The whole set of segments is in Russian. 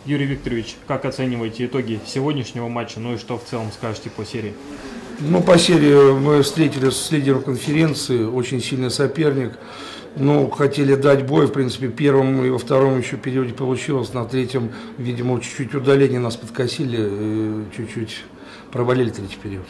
Юрий Викторович, как оцениваете итоги сегодняшнего матча, ну и что в целом скажете по серии? Ну, по серии мы встретились с лидером конференции, очень сильный соперник. Ну, хотели дать бой, в принципе, первым и во втором еще периоде получилось, на третьем, видимо, чуть-чуть удаление нас подкосили, чуть-чуть провалили третий период.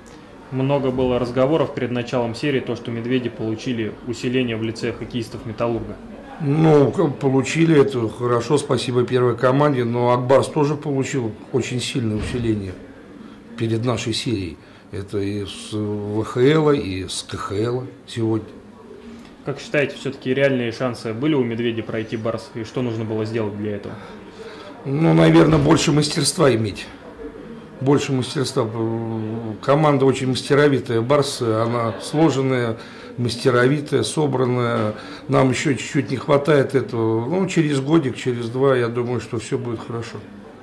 Много было разговоров перед началом серии, то, что медведи получили усиление в лице хоккеистов «Металлурга». Ну, получили это хорошо, спасибо первой команде, но Ак-Барс тоже получил очень сильное усиление перед нашей серией. Это и с ВХЛ, и с КХЛ сегодня. Как считаете, все-таки реальные шансы были у медведей пройти Барс, и что нужно было сделать для этого? Ну, наверное, больше мастерства иметь. Больше мастерства. Команда очень мастеровитая. Барс, она сложенная, мастеровитая, собранная. Нам еще чуть-чуть не хватает этого. Ну, через годик, через два, я думаю, что все будет хорошо.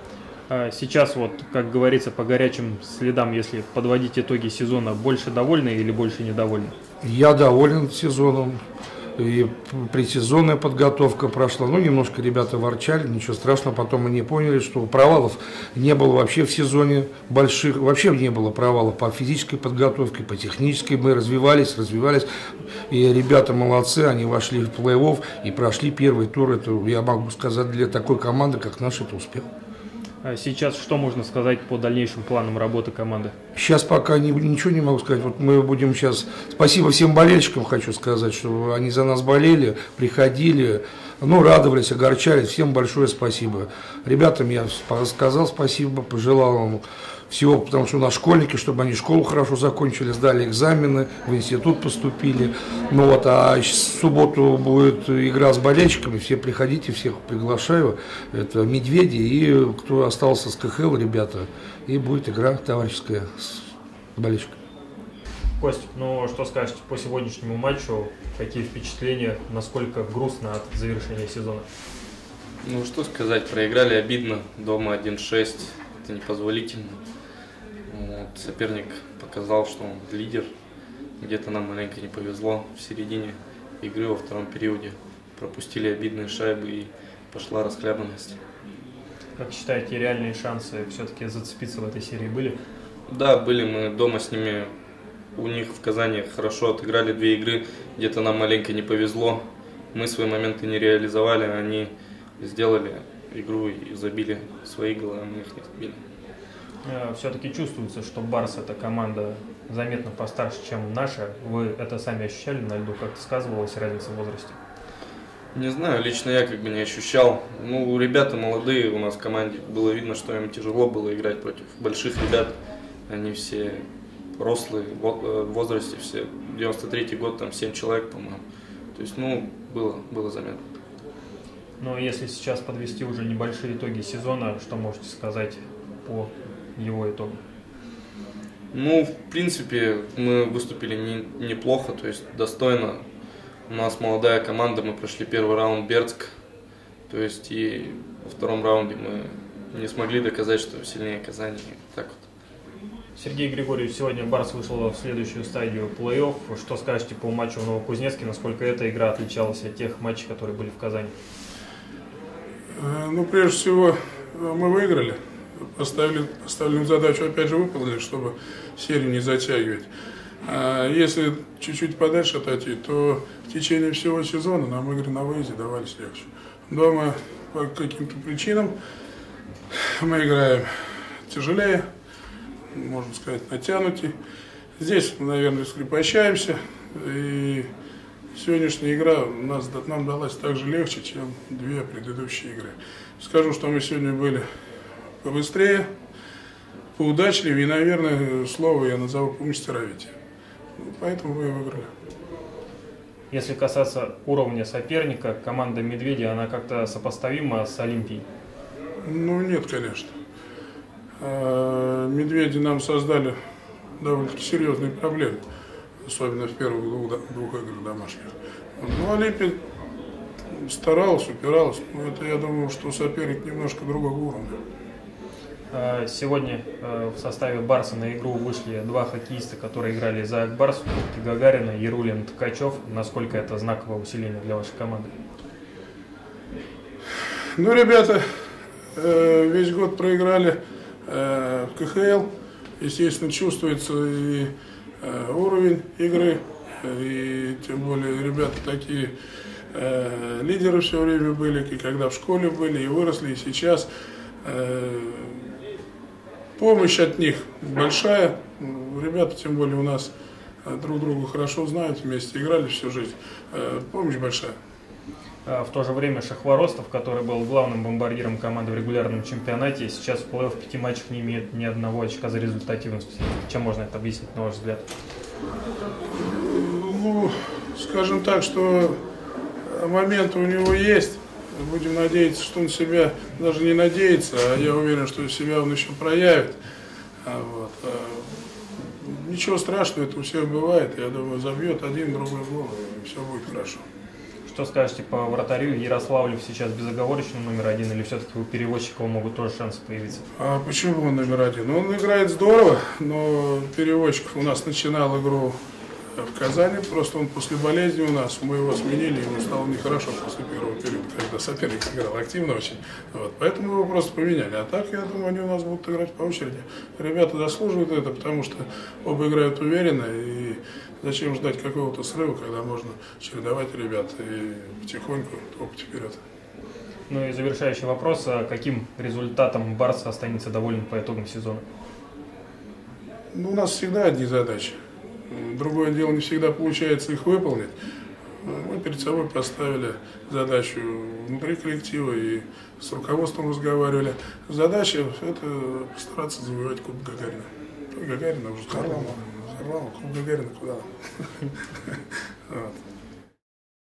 Сейчас, вот, как говорится, по горячим следам, если подводить итоги сезона, больше довольны или больше недовольны? Я доволен сезоном. И предсезонная подготовка прошла. Ну, немножко ребята ворчали, ничего страшного. Потом мы не поняли, что провалов не было вообще в сезоне больших. Вообще не было провалов по физической подготовке, по технической. Мы развивались. И ребята молодцы, они вошли в плей-офф и прошли первый тур. Это, я могу сказать, для такой команды, как наша, это успех. Сейчас что можно сказать по дальнейшим планам работы команды? Сейчас пока ничего не могу сказать. Вот мы будем сейчас... Спасибо всем болельщикам, хочу сказать, что они за нас болели, приходили, ну, радовались, огорчались. Всем большое спасибо. Ребятам я сказал спасибо, пожелал им всего, потому что у нас школьники, чтобы они школу хорошо закончили, сдали экзамены, в институт поступили. Ну вот, а в субботу будет игра с болельщиками, все приходите, всех приглашаю. Это медведи и кто остался с КХЛ, ребята. И будет игра товарищеская с болельщиками. Кость, ну что скажете по сегодняшнему матчу? Какие впечатления, насколько грустно от завершения сезона? Ну что сказать, проиграли обидно, дома 1-6, это непозволительно. Вот, соперник показал, что он лидер, где-то нам маленько не повезло в середине игры во втором периоде. Пропустили обидные шайбы и пошла расхлябанность. Как считаете, реальные шансы все-таки зацепиться в этой серии были? Да, были, мы дома с ними, у них в Казани хорошо отыграли 2 игры, где-то нам маленько не повезло. Мы свои моменты не реализовали, они сделали игру и забили свои голы, а мы их не забили. Все-таки чувствуется, что Барс это команда заметно постарше, чем наша. Вы это сами ощущали на льду? Как-то сказывалась разница в возрасте? Не знаю, лично я как бы не ощущал. Ну, ребята молодые у нас в команде, было видно, что им тяжело было играть против больших ребят. Они все рослые, в возрасте все. 93-й год, там 7 человек, по-моему. То есть, ну, было заметно. Но если сейчас подвести уже небольшие итоги сезона, что можете сказать по его итогам? Ну, в принципе, мы выступили неплохо, то есть достойно. У нас молодая команда, мы прошли первый раунд Бердск, то есть и во втором раунде мы не смогли доказать, что сильнее Казани. Так вот. Сергей Григорьевич, сегодня Барс вышел в следующую стадию плей-офф. Что скажете по матчу в Новокузнецке, насколько эта игра отличалась от тех матчей, которые были в Казани? Ну, прежде всего, мы выиграли. Поставленную задачу опять же выполнили, чтобы серию не затягивать. А если чуть-чуть подальше отойти, то в течение всего сезона нам игры на выезде давались легче. Дома по каким-то причинам мы играем тяжелее, можно сказать, натянутее. Здесь, наверное, скрепощаемся. И сегодняшняя игра нам далась так же легче, чем 2 предыдущие игры. Скажу, что мы сегодня были побыстрее, поудачливее и, наверное, слово я назову помастеровитее. Поэтому мы выиграли. Если касаться уровня соперника, команда «Медведи», она как-то сопоставима с «Олимпией»? Ну, нет, конечно. «Медведи» нам создали довольно-таки серьезные проблемы, особенно в первых двух играх домашних. Ну, «Олимпия» старалась, упиралась, но это, я думаю, что соперник немножко другого уровня. Сегодня в составе Барса на игру вышли 2 хоккеиста, которые играли за Ак-Барс, Гагарина, Ярулин, Ткачев. Насколько это знаковое усиление для вашей команды? Ну, ребята весь год проиграли в КХЛ. Естественно, чувствуется и уровень игры, и тем более ребята такие лидеры все время были, и когда в школе были, и выросли, и сейчас. Помощь от них большая. Ребята, тем более у нас друг друга хорошо знают, вместе играли всю жизнь. Помощь большая. В то же время Шахворостов, который был главным бомбардиром команды в регулярном чемпионате, сейчас в плей-офф в 5 матчах не имеет ни одного очка за результативность. Чем можно это объяснить, на ваш взгляд? Ну, скажем так, что моменты у него есть. Будем надеяться, что он себя, даже не надеется, а я уверен, что себя он еще проявит. Вот. Ничего страшного, это у всех бывает. Я думаю, забьет один, другой гол, и все будет хорошо. Что скажете по вратарю? Ярославлев сейчас безоговорочно номер один, или все-таки у переводчика могут тоже шансы появиться? А почему он номер один? Он играет здорово, но переводчиков у нас начинал игру в Казани, просто он после болезни у нас, мы его сменили, ему стало нехорошо после первого периода, когда соперник играл активно очень. Вот, поэтому его просто поменяли. А так, я думаю, они у нас будут играть по очереди. Ребята заслуживают это, потому что оба играют уверенно, и зачем ждать какого-то срыва, когда можно чередовать ребят и потихоньку топать вперед. Ну и завершающий вопрос. Каким результатом Барс останется доволен по итогам сезона? Ну, у нас всегда одни задачи. Другое дело, не всегда получается их выполнить. Мы перед собой поставили задачу внутри коллектива и с руководством разговаривали. Задача – это постараться завоевать Кубок Гагарина. Гагарина уже Харламова, Кубок Гагарина куда?